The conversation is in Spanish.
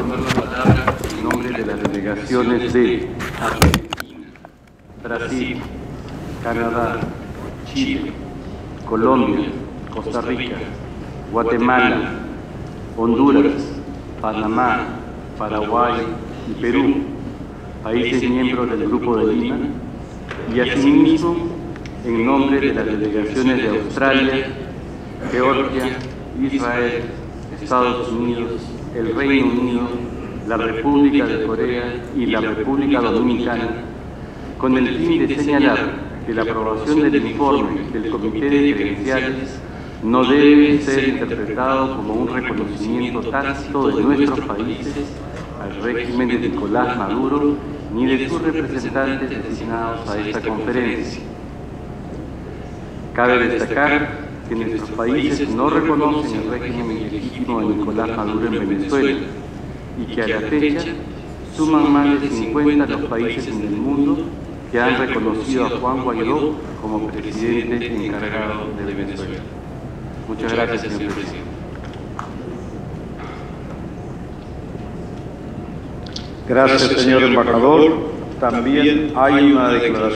tomar la palabra en nombre de las delegaciones de Argentina, Brasil, Canadá, Chile, Colombia, Costa Rica, Guatemala, Honduras, Panamá, Paraguay y Perú, países miembros del Grupo de Lima, y asimismo en nombre de las delegaciones de Australia, Georgia, Israel, Estados Unidos, el Reino Unido, la República de Corea y la República Dominicana, con el fin de señalar que la aprobación del informe del Comité de Credenciales no debe ser interpretado como un reconocimiento tácito de nuestros países al régimen de Nicolás Maduro ni de sus representantes designados a esta conferencia. Cabe destacar que nuestros países no reconocen el régimen ilegítimo de Nicolás Maduro en Venezuela y que a la fecha suman más de 50 los países en el mundo que han reconocido a Juan Guaidó como presidente encargado de Venezuela. Muchas gracias, señor presidente. Gracias, señor embajador. También hay una declaración.